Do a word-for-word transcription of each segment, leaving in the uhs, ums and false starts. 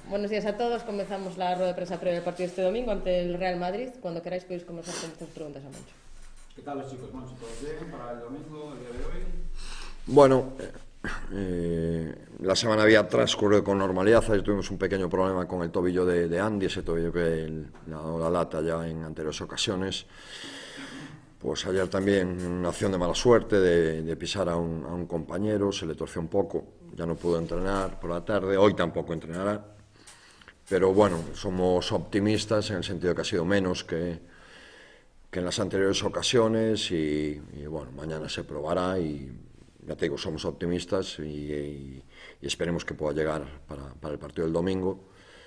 Buenos días a todos. Comenzamos la rueda de prensa previa del partido este domingo ante el Real Madrid. Cuando queráis podéis comenzar con estas preguntas a Moncho. ¿Qué tal los chicos? Bueno, ¿todos bien para el domingo, el día de hoy? Bueno, eh, la semana había transcurrido con normalidad. Ayer tuvimos un pequeño problema con el tobillo de, de Andy, ese tobillo que le ha dado la lata ya en anteriores ocasiones. Pues ayer también una acción de mala suerte de, de pisar a un, a un compañero, se le torció un poco, ya no pudo entrenar por la tarde, hoy tampoco entrenará. Pero bueno, somos optimistas en el sentido que ha sido menos que, que en las anteriores ocasiones y, y bueno, mañana se probará y ya te digo, somos optimistas y, y, y esperemos que pueda llegar para, para el partido del domingo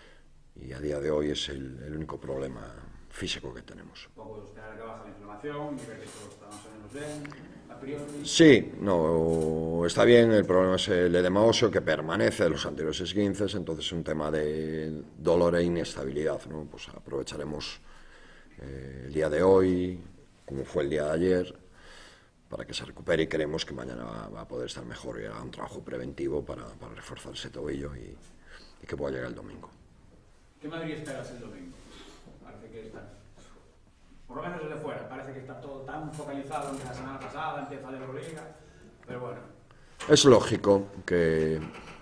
y a día de hoy es el, el único problema físico que tenemos. Un poco esperar que baje la inflamación y ver que todos estamos más o menos bien. Sí, no, está bien, el problema es el edema óseo que permanece de los anteriores esguinces, entonces es un tema de dolor e inestabilidad, ¿no? Pues aprovecharemos eh, el día de hoy, como fue el día de ayer, para que se recupere y creemos que mañana va, va a poder estar mejor y hará un trabajo preventivo para, para reforzar ese tobillo y, y que pueda llegar el domingo. ¿Qué Madrid esperas el domingo? Parece que está... Por lo menos desde fuera, parece que está todo tan focalizado en que la semana pasada empieza la Euroliga, pero bueno. Es lógico que,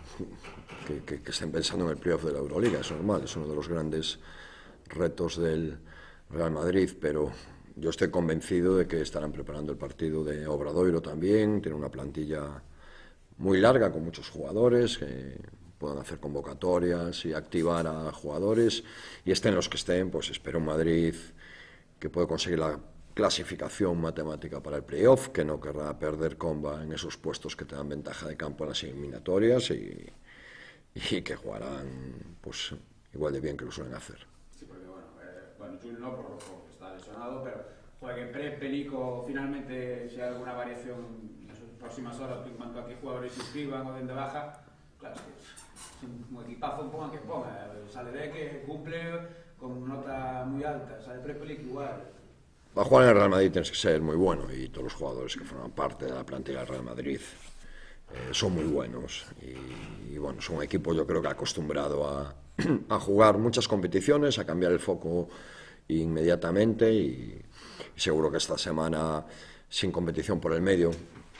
que, que, que estén pensando en el playoff de la Euroliga, es normal, es uno de los grandes retos del Real Madrid, pero yo estoy convencido de que estarán preparando el partido de Obradoiro también, tiene una plantilla muy larga con muchos jugadores, que puedan hacer convocatorias y activar a jugadores, y estén los que estén, pues espero un Madrid que puede conseguir la clasificación matemática para el playoff, que no querrá perder comba en esos puestos que te dan ventaja de campo en las eliminatorias y, y que jugarán pues igual de bien que lo suelen hacer. Sí, porque bueno, eh, bueno Jul no, por, porque está lesionado, pero juegue pre Pelico finalmente, si hay alguna variación en las próximas horas en cuanto a que jugadores se inscriban o den de baja, claro, es que un equipazo ponga que ponga, sale de que cumple con nota muy alta, sale pre-Pelic igual. Para jugar en el Real Madrid tienes que ser muy bueno y todos los jugadores que forman parte de la plantilla del Real Madrid eh, son muy buenos y, y bueno, son un equipo yo creo que acostumbrado a, a jugar muchas competiciones, a cambiar el foco inmediatamente y, y seguro que esta semana sin competición por el medio,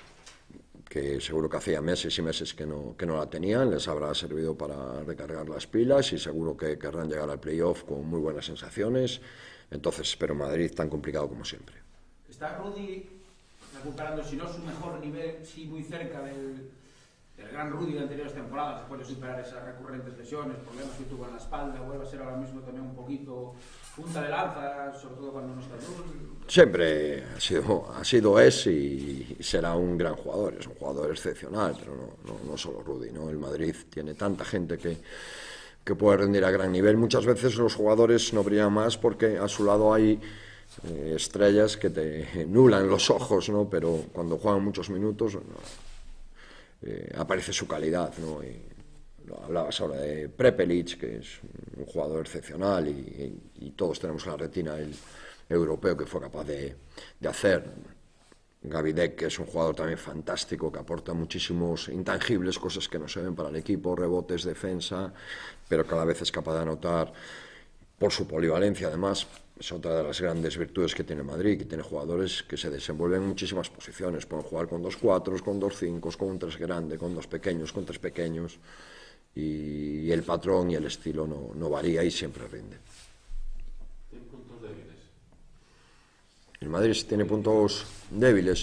que seguro que hacía meses y meses que no, que no la tenían, les habrá servido para recargar las pilas y seguro que querrán llegar al playoff con muy buenas sensaciones. Entonces espero Madrid tan complicado como siempre. ¿Está Rudy recuperando, si no su mejor nivel, sí muy cerca del, del gran Rudy de anteriores temporadas, después de superar esas recurrentes lesiones, problemas que tuvo en la espalda, vuelve a ser ahora mismo también un poquito punta de lanza, sobre todo cuando no está Rudy? Siempre ha sido, ha sido es y será un gran jugador, es un jugador excepcional, pero no, no, no solo Rudy, ¿no? El Madrid tiene tanta gente que, que puede rendir a gran nivel. Muchas veces los jugadores no brillan más porque a su lado hay eh, estrellas que te nublan los ojos, ¿no? Pero cuando juegan muchos minutos no, eh, aparece su calidad, ¿no? Y, hablabas ahora de Prepelic, que es un jugador excepcional y, y, y todos tenemos en la retina el europeo que fue capaz de, de hacer. Gavidec, que es un jugador también fantástico, que aporta muchísimos intangibles, cosas que no se ven para el equipo, rebotes, defensa, pero cada vez es capaz de anotar por su polivalencia. Además, es otra de las grandes virtudes que tiene Madrid, que tiene jugadores que se desenvuelven en muchísimas posiciones, pueden jugar con dos cuatros, con dos cinco, con un tres grande, con dos pequeños, con tres pequeños, y el patrón y el estilo no, no varía y siempre rinde. ¿Tiene puntos débiles? El Madrid tiene puntos débiles.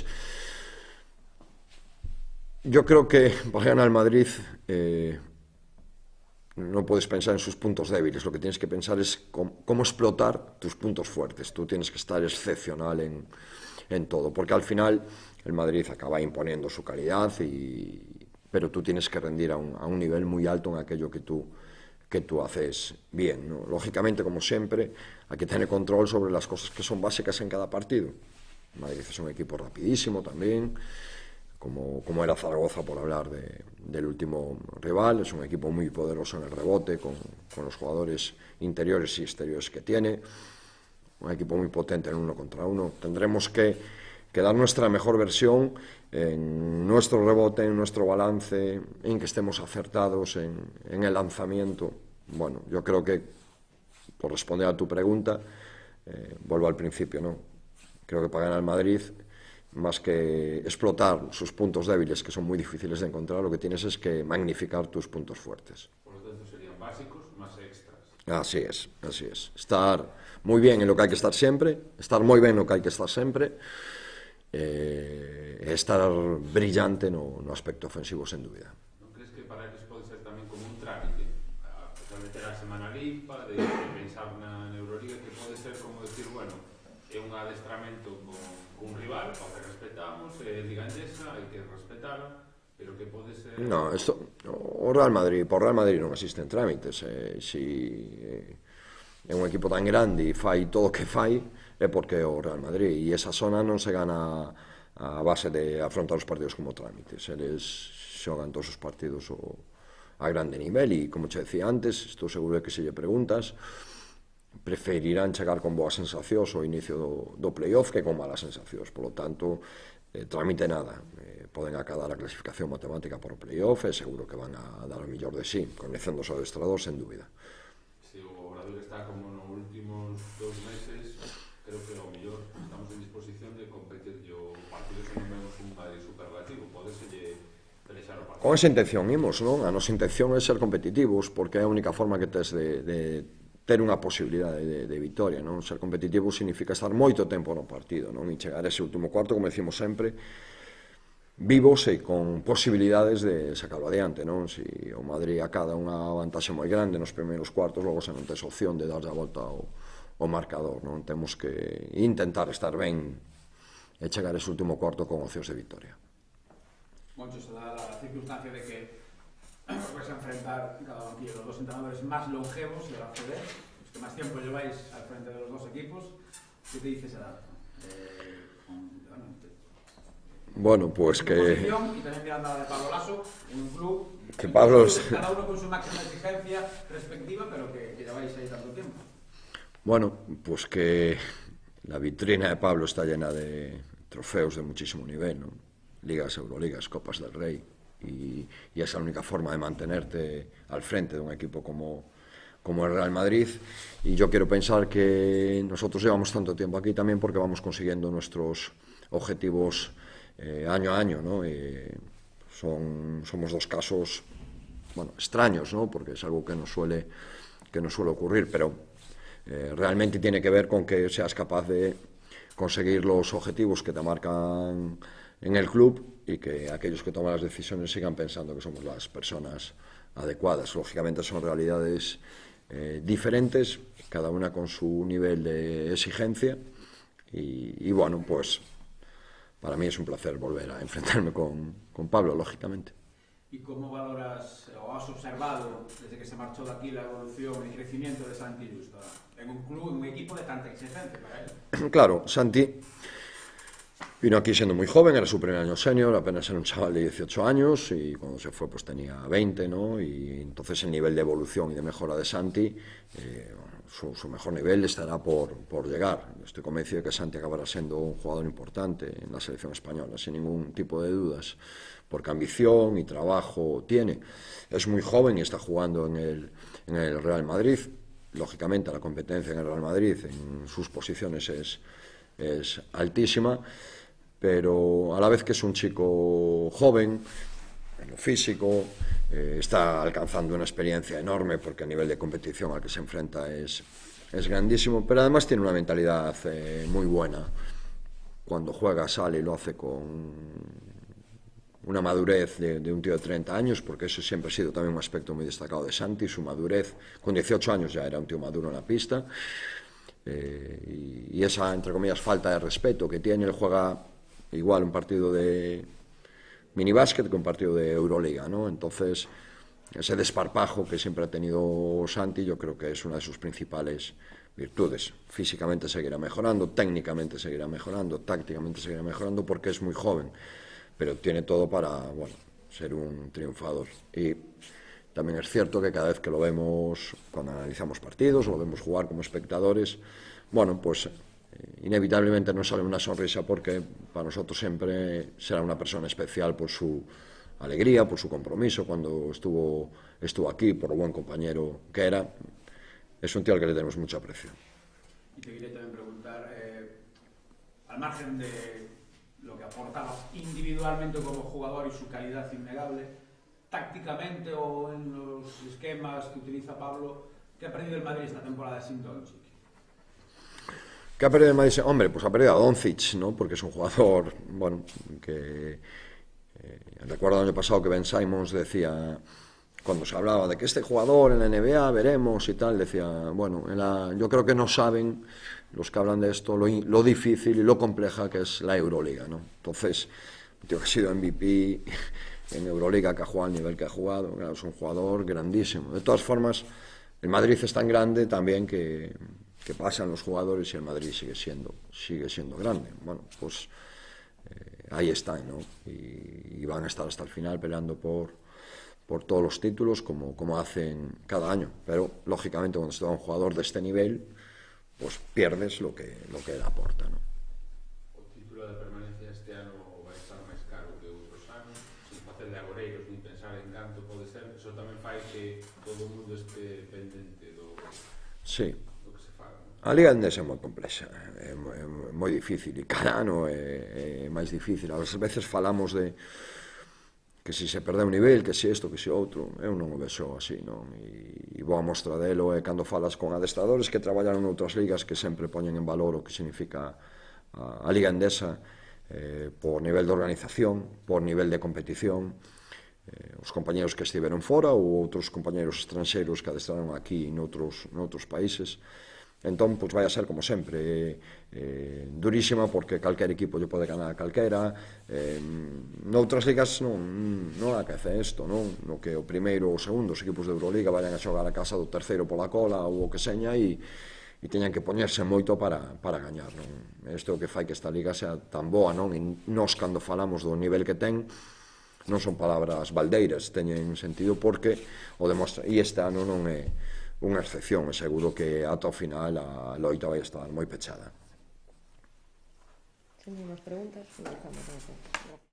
Yo creo que para ganar el Madrid eh, no puedes pensar en sus puntos débiles, lo que tienes que pensar es cómo, cómo explotar tus puntos fuertes. Tú tienes que estar excepcional en, en todo, porque al final el Madrid acaba imponiendo su calidad y pero tú tienes que rendir a un, a un nivel muy alto en aquello que tú, que tú haces bien, ¿no? Lógicamente, como siempre, hay que tener control sobre las cosas que son básicas en cada partido. Madrid es un equipo rapidísimo también, como, como era Zaragoza, por hablar de, del último rival. Es un equipo muy poderoso en el rebote, con, con los jugadores interiores y exteriores que tiene. Un equipo muy potente en uno contra uno. Tendremos que, que dar nuestra mejor versión en nuestro rebote, en nuestro balance, en que estemos acertados en, en el lanzamiento bueno, yo creo que, por responder a tu pregunta, eh, vuelvo al principio, ¿no? Creo que para ganar el Madrid, más que explotar sus puntos débiles, que son muy difíciles de encontrar, lo que tienes es que magnificar tus puntos fuertes. Por lo tanto, serían básicos más extras. Así es, así es. Estar muy bien en lo que hay que estar siempre, estar muy bien en lo que hay que estar siempre, eh, estar brillante no, no aspecto ofensivo, sen dúbida. Non crees que para eles pode ser tamén como un trámite? A pesar de ter a semana limpa, de, de pensar na Euroliga, que pode ser como decir, bueno, é un adestramento con, con un rival, ao que respetamos, é Liga Endesa, hai que respetala, pero que pode ser... No, esto, o Real Madrid, por Real Madrid non existen trámites. Eh, si eh, é un equipo tan grande e fai todo o que fai, é porque é o Real Madrid, e esa zona non se gana a base de afrontar os partidos como trámites. Eles xogan todos os partidos o, a grande nivel, e como che decía antes, estou seguro de que se lle preguntas, preferirán chegar con boas sensacións ao inicio do, do playoff que con malas sensacións. Por lo tanto, eh, trámite nada. Eh, poden acadar a clasificación matemática por o playoff e seguro que van a dar o mellor de sí, conecendo o adestrador, sen dúbida. Se o Obradoiro está como nos últimos dos meses, creo que ao mellor estamos en disposición de competir. O partido se non vemos un Madrid superlativo, pode selle pelexar o partido. Con esa intención imos, non? A nosa intención é ser competitivos, porque é a única forma que tes de, de ter unha posibilidade de, de victoria, non? Ser competitivo significa estar moito tempo no partido, non? E chegar a ese último cuarto, como decimos sempre, vivos e con posibilidades de sacarlo adiante, non? Si o Madrid acada unha vantaxe moi grande nos primeiros cuartos, logo se non tes opción de darlle a volta ao, ao marcador, non? Temos que intentar estar ben e chegar a ese último cuarto con opcións de victoria. Moncho, se da la circunstancia de que vais a enfrentar cada banquillo los dos entrenadores más longevos de la C B, los que más tiempo lleváis al frente de los dos equipos. ¿Qué te dice esa edad? Eh, con, bueno, te, bueno, pues que... posición, y también mirando a la de Pablo Lasso, en un club que Pablo... cada uno con su máxima exigencia respectiva, pero que, que lleváis ahí tanto tiempo. Bueno, pues que la vitrina de Pablo está llena de trofeos de muchísimo nivel, ¿no? Ligas, Euroligas, Copas del Rey, y, y es la única forma de mantenerte al frente de un equipo como, como el Real Madrid. Y yo quiero pensar que nosotros llevamos tanto tiempo aquí también porque vamos consiguiendo nuestros objetivos eh, año a año, ¿no? Eh, son, somos dos casos, bueno, extraños, ¿no? Porque es algo que no suele, que no suele ocurrir, pero eh, realmente tiene que ver con que seas capaz de conseguir los objetivos que te marcan en el club y que aquellos que toman las decisiones sigan pensando que somos las personas adecuadas. Lógicamente son realidades eh, diferentes, cada una con su nivel de exigencia y, y bueno, pues para mí es un placer volver a enfrentarme con, con Pablo, lógicamente. ¿Y cómo valoras o has observado desde que se marchó de aquí la evolución, el crecimiento de Santi Justa en un club, en un equipo de tanta exigencia para él? Claro, Santi vino aquí siendo muy joven, era su primer año senior, apenas era un chaval de dieciocho años y cuando se fue pues tenía veinte, ¿no? Y entonces el nivel de evolución y de mejora de Santi, eh, su, su mejor nivel estará por, por llegar. Estoy convencido de que Santi acabará siendo un jugador importante en la selección española, sin ningún tipo de dudas, porque ambición y trabajo tiene. Es muy joven y está jugando en el, en el Real Madrid. Lógicamente la competencia en el Real Madrid en sus posiciones es, es altísima, pero a la vez que es un chico joven, en lo físico, eh, está alcanzando una experiencia enorme porque el nivel de competición al que se enfrenta es, es grandísimo, pero además tiene una mentalidad eh, muy buena. Cuando juega sale y lo hace con una madurez de, de un tío de treinta años, porque eso siempre ha sido también un aspecto muy destacado de Santi, su madurez. Con dieciocho años ya era un tío maduro en la pista, eh, y, y esa, entre comillas, falta de respeto que tiene. Él juega igual un partido de minibásquet que un partido de Euroliga, ¿no? Entonces, ese desparpajo que siempre ha tenido Santi, yo creo que es una de sus principales virtudes. Físicamente seguirá mejorando, técnicamente seguirá mejorando, tácticamente seguirá mejorando, porque es muy joven, pero tiene todo para, bueno, ser un triunfador. Y también es cierto que cada vez que lo vemos, cuando analizamos partidos o lo vemos jugar como espectadores, bueno, pues inevitablemente nos sale una sonrisa porque para nosotros siempre será una persona especial por su alegría, por su compromiso cuando estuvo, estuvo aquí, por lo buen compañero que era. Es un tío al que le tenemos mucho aprecio. Y te quería también preguntar, eh, al margen de lo que aportaba individualmente como jugador y su calidad innegable, tácticamente o en los esquemas que utiliza Pablo, ¿qué ha perdido el Madrid esta temporada sin Doncic? ¿Qué ha perdido el Madrid? Hombre, pues ha perdido a Doncic, ¿no? Porque es un jugador, bueno, que... Eh, recuerdo el año pasado que Ben Simmons decía, cuando se hablaba de que este jugador en la N B A veremos y tal, decía, bueno, en la, yo creo que no saben los que hablan de esto lo, lo difícil y lo compleja que es la Euroliga, ¿no? Entonces, un tío que ha sido M V P en Euroliga, que ha jugado al nivel que ha jugado, claro, es un jugador grandísimo. De todas formas, el Madrid es tan grande también que, que pasan los jugadores y el Madrid sigue siendo, sigue siendo grande. Bueno, pues eh, ahí están, ¿no? Y, y van a estar hasta el final peleando por, por todos los títulos como, como hacen cada año. Pero, lógicamente, cuando se da un jugador de este nivel, pues pierdes lo que, lo que él aporta, ¿no? O título de permanencia este ano vai estar máis caro que outros anos, sin facer de agoreiros ni pensar en canto pode ser, eso tamén fai que todo o mundo este pendente do, sí. do que se faga, ¿no? A Liga Endesa é moi complexa, é moi, é moi difícil, e cada ano é, é máis difícil. Ás veces falamos de que se se perde un nivel, que se isto, que se outro, eu non o vexo así, non? E, e boa mostra delo é cando falas con adestradores que traballaron noutras ligas que sempre poñen en valor o que significa a, a Liga Endesa eh, por nivel de organización, por nivel de competición, eh, os compañeros que estiveron fora ou outros compañeros estranxeiros que adestraron aquí noutros, noutros países. Entón, pois vai a ser como sempre, eh, durísima porque calquer equipo lle pode ganar a calquera. Eh, noutras ligas non, non aquece isto, non? No que o primeiro ou o segundo, os equipos de Euroliga vayan a xogar a casa do terceiro pola cola ou o que seña e, e teñan que poñerse moito para, para gañar, non? Isto é o que fai que esta liga sea tan boa, non? E nós, cando falamos do nivel que ten, non son palabras baldeiras, teñen sentido porque o demostra, e este ano non é unha excepción, e seguro que ata o final a loita vai estar moi pechada. Sin máis preguntas, comenzamos.